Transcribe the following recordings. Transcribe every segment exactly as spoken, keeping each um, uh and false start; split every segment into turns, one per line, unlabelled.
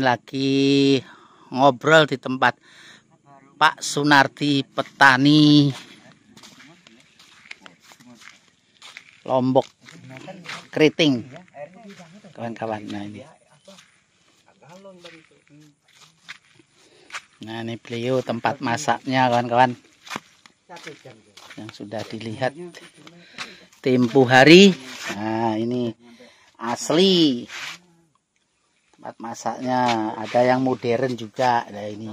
lagi ngobrol di tempat Pak Sunardi, petani Lombok keriting, kawan-kawan. Nah ini, nah ini beliau tempat masaknya, kawan-kawan, yang sudah dilihat tempo hari. Nah ini asli tempat masaknya, ada yang modern juga. Nah ini,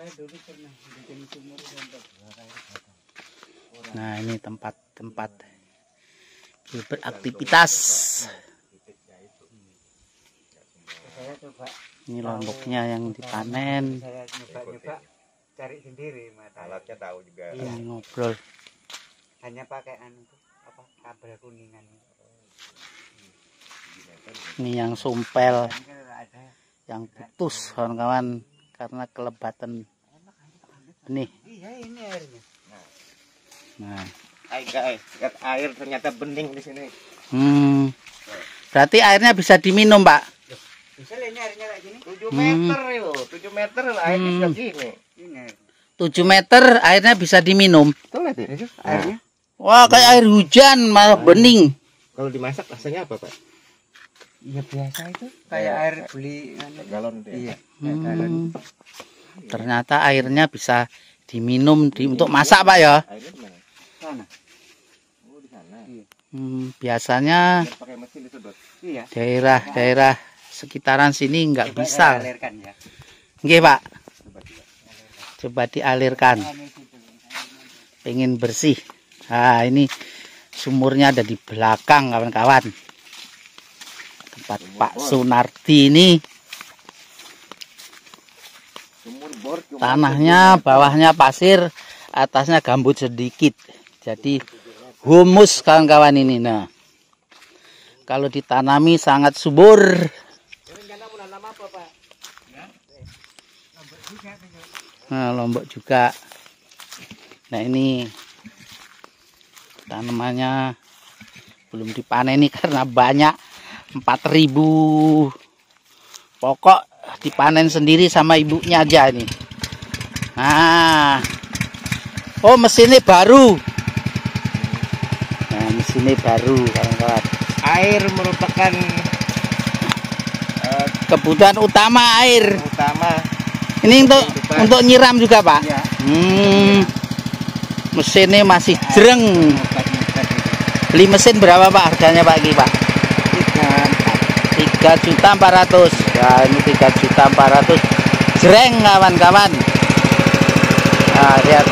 nah ini tempat-tempat beraktivitas. Ini lomboknya yang dipanen.
Saya nyoba-nyoba cari sendiri, alatnya tahu juga.
Ini ngobrol.
Hanya pakai anu apa kabel kuningan.
Ini yang sumpel, yang putus, kawan-kawan, karena kelebatan benih.
Iya, ini airnya.
Nah,
Ay, guys, lihat air ternyata bening di sini.
Hmm, berarti airnya bisa diminum, Pak?
Bisa ini airnya kayak gini. tujuh meter yo, tujuh meter airnya
Hmm.
sudah gini. Ini.
tujuh meter airnya bisa diminum.
Tuh lihat ini airnya.
Wah, kayak air hujan, malah bening.
Kalau dimasak rasanya apa, Pak? Iya biasa itu kayak air beli galon. Iya.
Hmm, ternyata airnya bisa diminum di, untuk masak, Pak ya.
Airnya di mana? Sana. Oh, di sana. Iya.
Hmm, biasanya
Pakai mesin disedot. Iya.
daerah-daerah sekitaran sini nggak
Coba
bisa.
alirkan ya.
Nggih, Pak.
Coba, coba.
Coba dialirkan. Pengen bersih. Nah, ini sumurnya ada di belakang, kawan-kawan. Tempat Pak Sunardi ini.
Sumur bor cuma
Tanahnya bawahnya pasir, atasnya gambut sedikit. Jadi humus, kawan-kawan ini. Nah, kalau ditanami sangat subur.
rencana mau nanam apa, Pak?
Nah, lombok juga. Nah, ini tanamannya belum dipanen nih karena banyak, empat ribu pokok dipanen sendiri sama ibunya aja ini. Nah, oh mesinnya baru. Nah, mesinnya baru, kawan-kawan.
Air merupakan uh,
Kebutuhan utama air.
utama.
Ini untuk untuk nyiram juga, Pak.
Ya.
Hmm, mesinnya masih jreng. Beli mesin berapa, Pak, harganya, Pak? Ini, Pak? tiga juta empat ratus. Ya, ini tiga juta empat ratus. Jreng, kawan-kawan. Nah, lihat.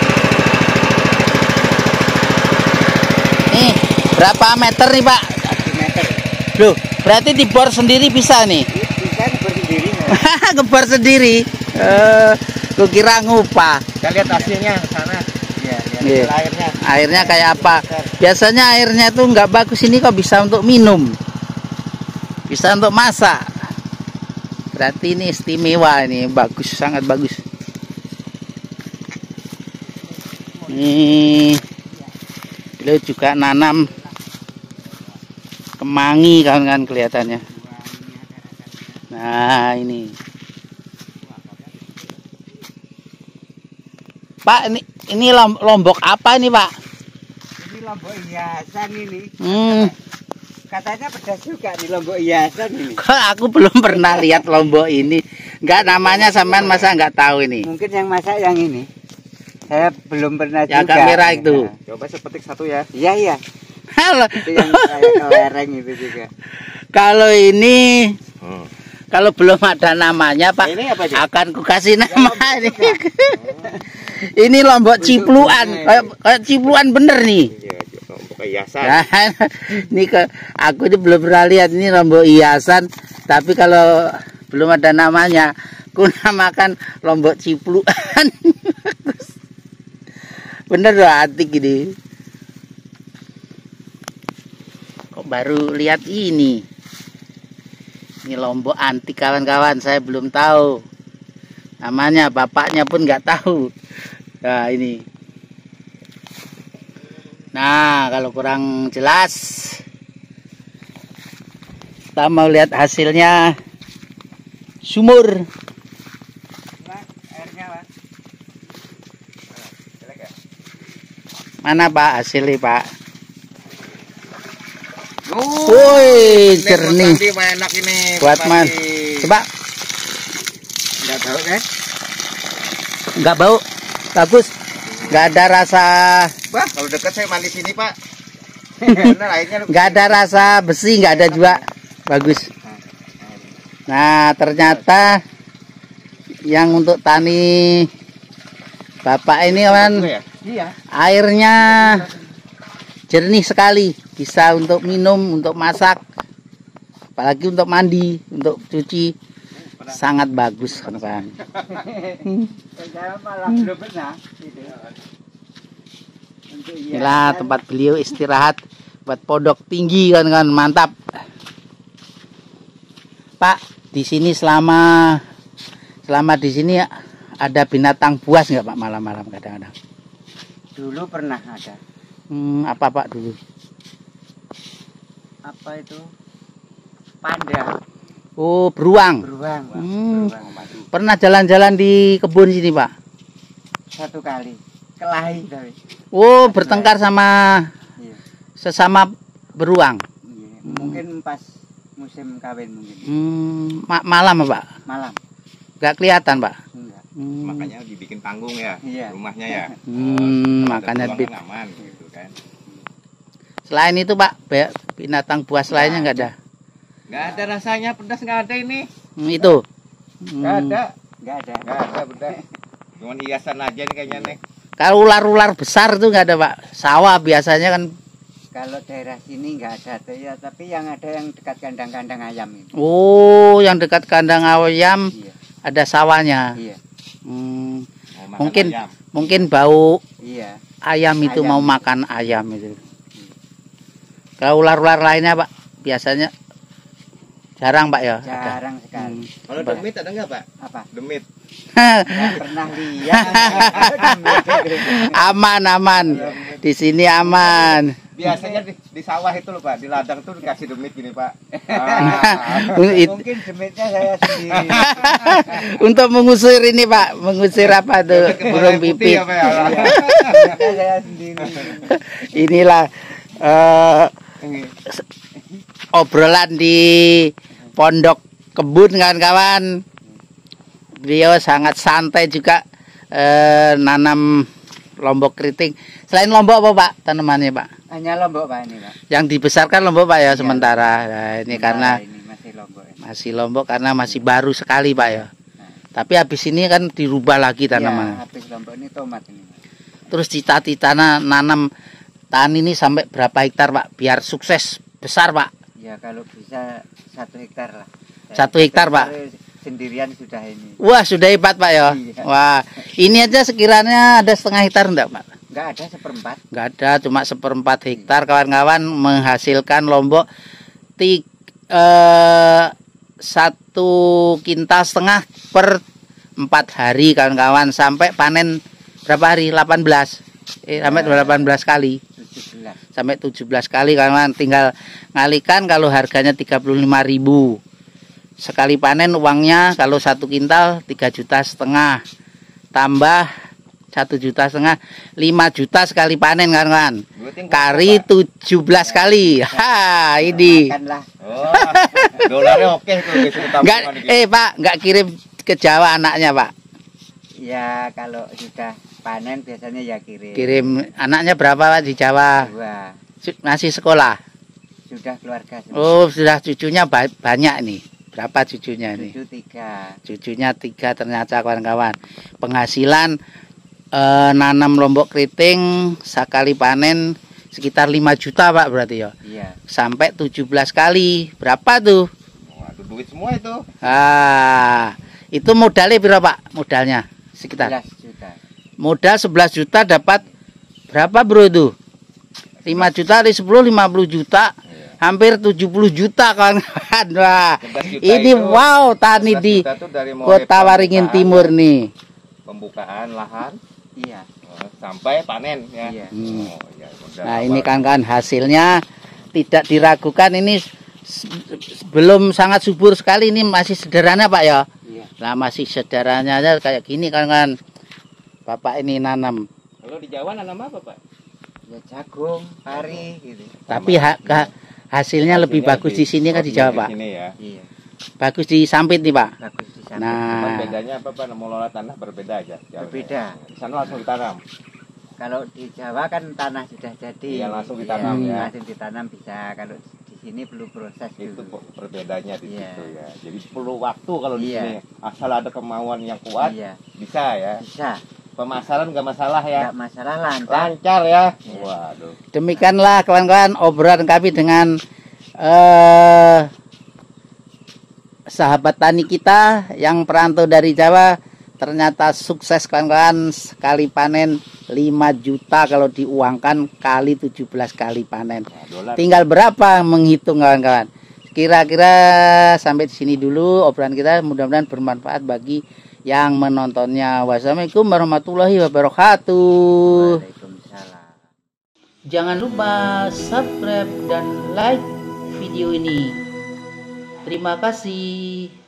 Nih, berapa meter nih, Pak?
satu meter.
Loh, berarti dibor sendiri bisa nih?
Bisa berdiri.
Ngebor sendiri. Eh, gua kira ngupah.
Kita lihat hasilnya sana. Iya,
Iya.
airnya.
Airnya kayak apa? Biasanya airnya tuh nggak bagus, ini kok bisa untuk minum, bisa untuk masak. Berarti ini istimewa, ini bagus, sangat bagus. Ini beliau juga nanam kemangi, kawan-kawan, kelihatannya. Nah ini, Pak, ini ini lombok apa ini, Pak?
Ini lombok hiasan ini.
Hmm.
Katanya pedas juga di lombok hiasan ini.
Kok aku belum pernah lihat lombok ini. Enggak, namanya sampean masa nggak tahu ini.
Mungkin yang masak yang ini. Saya belum pernah
Yang
juga.
kamera itu.
Nah, coba sepetik satu ya. Iya, iya.
Halo.
Itu yang kayak kelereng itu juga.
Kalau ini
Hmm.
kalau belum ada namanya, Pak,
Nah, ini apa, Cik?
akan ku kasih nama ini. Ini lombok cipluan, kayak, kayak cipluan bener nih.
Iya, lombok hiasan.
Nah, ini ke aku ini belum pernah lihat ini lombok hiasan, tapi kalau belum ada namanya, ku namakan lombok cipluan. Bener loh, antik ini. Kok baru lihat ini? Ini lombok antik, kawan-kawan, saya belum tahu namanya, bapaknya pun nggak tahu. Nah ini. Nah, kalau kurang jelas, kita mau lihat hasilnya sumur Mana Pak hasilnya Pak?
Oh,
Woi,
ini
jernih.
buat mandi, enak ini.
Buat man. Coba.
Enggak tahu kan?
Nggak bau. Bagus. Nggak ada rasa.
Wah, kalau dekat saya mandi sini, Pak. Benar, airnya
Nggak ada rasa besi, nggak ada juga. Bagus. Nah, ternyata yang untuk tani Bapak ini kan
Iya.
airnya jernih sekali, bisa untuk minum, untuk masak, apalagi untuk mandi, untuk cuci, sangat bagus kan kan. Inilah tempat beliau istirahat buat pondok tinggi kan kan, mantap. Pak, di sini selama selama di sini ada binatang buas nggak Pak malam-malam kadang-kadang?
Dulu pernah ada.
Hmm, apa Pak dulu?
Apa itu? Panda,
Oh, beruang.
beruang.
Hmm.
Beruang.
Pernah jalan-jalan di kebun sini Pak?
Satu kali. Kelahi tapi.
Oh, bertengkar sama
Iya.
sesama beruang.
Iya. Mungkin pas musim kawin mungkin.
Hmm, ma- malam Pak?
Malam.
Nggak kelihatan Pak?
Enggak.
Hmm.
Makanya dibikin panggung ya,
Iya.
rumahnya ya.
Hmm,
Kalau
makanya
ada
bit.
ruangan aman gitu kan.
Selain itu Pak, be- binatang buas lainnya nggak ada?
Nggak ada rasanya, pedas nggak ada ini.
Hmm, itu?
Enggak
Hmm.
ada. Enggak ada.
Nggak ada pedas. Cuman hiasan aja nih kayaknya nih.
Kalau ular-ular besar tuh nggak ada Pak? Sawah biasanya kan.
Kalau daerah sini enggak ada tuh ya, tapi yang ada yang dekat kandang-kandang ayam itu.
Oh, yang dekat kandang ayam
Iya.
ada sawahnya.
Iya.
Hmm,
Mau makan
Mungkin.
ayam.
mungkin bau
Iya.
ayam itu
Ayam.
mau makan ayam itu. Kalau ular-ular lainnya Pak, biasanya jarang Pak ya? Ada.
Jarang sekali.
Hmm.
Kalau demit ada nggak Pak?
Apa?
Demit.
Enggak pernah lihat.
Aman aman, di sini aman.
Biasanya di, di sawah itu loh Pak, di ladang tuh dikasih demit gini Pak.
It-
Mungkin demitnya saya sendiri.
Untuk mengusir ini Pak, mengusir apa tuh burung pipit.
ya Pak ya.
Demitnya saya sendiri.
Inilah eh, obrolan di pondok kebun kawan-kawan. Beliau sangat santai juga eh, nanam lombok keriting. Selain lombok apa Pak tanamannya Pak?
Hanya lombok Pak ini Pak.
Yang dibesarkan lombok Pak ya
Iya.
sementara. Nah, ini karena
Sementara ini masih lombok. Ya.
masih lombok karena masih baru sekali Pak ya.
Nah.
Tapi habis ini kan dirubah lagi
Ya,
tanaman.
habis lombok ini tomat ini. Pak.
Terus cita-citanya nanam tani ini sampai berapa hektar Pak? Biar sukses besar Pak.
Ya kalau bisa satu hektar lah.
Satu hektar, Pak.
Sendirian sudah ini.
Wah sudah hebat Pak ya.
Iya.
Wah ini aja sekiranya ada setengah hektar enggak Pak?
Enggak ada seperempat.
Enggak ada, cuma seperempat hektar kawan-kawan menghasilkan lombok tik, eh, satu kintal setengah per empat hari kawan-kawan, sampai panen berapa hari? delapan belas eh, sampai delapan belas kali,
tujuh belas.
sampai tujuh belas kali kawan-kawan. Tinggal ngalikan kalau harganya tiga puluh lima ribu sekali panen, uangnya kalau satu kintal tiga juta setengah tambah satu juta setengah, lima juta sekali panen kawan-kawan. Kari tujuh belas kali. Ha, ini.
Makanlah.
Oh, dolarnya oke tuh di sini
Enggak,
tabungan gitu.
eh Pak, enggak kirim ke Jawa anaknya Pak.
Ya kalau sudah panen biasanya ya kirim.
Kirim anaknya berapa Pak di Jawa?
Dua.
Su- Masih sekolah.
Sudah keluarga semua.
Oh, sudah cucunya ba- banyak nih. Berapa cucunya nih?
Cucu tiga.
Cucunya tiga ternyata kawan-kawan. Penghasilan eh, nanam lombok keriting sekali panen sekitar lima juta Pak berarti ya.
Iya.
Sampai tujuh belas kali. Berapa tuh?
Waduh, duit semua itu.
Ah, itu modalnya berapa Pak? Modalnya sekitar.
sebelas juta.
Modal sebelas juta dapat berapa bro itu? lima juta dari sepuluh, lima puluh juta. Hampir tujuh puluh juta kawan-kawan. Wah,
sebelas juta
ini
itu-
wow tani
sebelas
di
juta tuh dari mulai
Kota Waringin
pembukaan-
Timur nih.
Pembukaan lahan
Iya.
oh, sampai panen ya.
Iya.
Hmm.
Oh, ya, modal
Nah
awal.
ini kan-kan hasilnya tidak diragukan, ini s- belum sangat subur sekali, ini masih sederhana Pak ya.
Iya.
Nah masih sederhananya aja kayak gini kan kan Bapak ini nanam.
Kalau di Jawa nanam apa Pak?
Ya jagung, pari gitu.
Tapi ha ha hasilnya lebih bagus di sini kan di Jawa, Pak.
Sini ya.
Iya,
Bagus di Sampit nih, Pak.
bagus di sana.
Cuman
Nah,
bedanya apa Pak? Mengelola tanah berbeda aja. Jauh.
Berbeda.
Di sana langsung ditanam.
Kalau di Jawa kan tanah sudah jadi.
Iya, langsung ditanam,
Iya,
ya.
Langsung ditanam bisa. Kalau di sini perlu proses
Itu
dulu.
perbedaannya di
Iya.
situ ya. Jadi perlu waktu kalau di
Iya.
sini. Asal ada kemauan yang kuat,
Iya,
bisa ya.
bisa.
Pemasaran nggak masalah ya.
Enggak masalah lancar.
Lancar ya.
Iya.
Waduh.
demikianlah kawan-kawan obrolan kami dengan eh sahabat tani kita yang perantau dari Jawa. Ternyata sukses kawan-kawan, sekali panen lima juta kalau diuangkan kali tujuh belas kali panen.
Nah, dolar.
Tinggal berapa menghitung kawan-kawan. Kira-kira sampai di sini dulu obrolan kita, mudah-mudahan bermanfaat bagi yang menontonnya. Wassalamualaikum warahmatullahi wabarakatuh.
Waalaikumsalam.
Jangan lupa subscribe dan like video ini. Terima kasih.